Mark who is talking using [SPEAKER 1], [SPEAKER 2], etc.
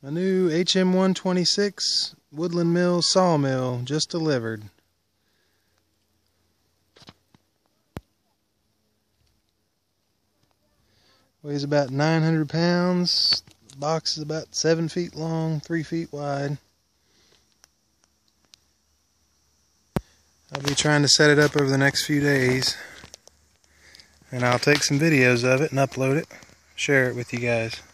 [SPEAKER 1] A new HM126 Woodland Mills sawmill just delivered. Weighs about 900 pounds. The box is about 7 feet long, 3 feet wide. I'll be trying to set it up over the next few days. And I'll take some videos of it and upload it, share it with you guys.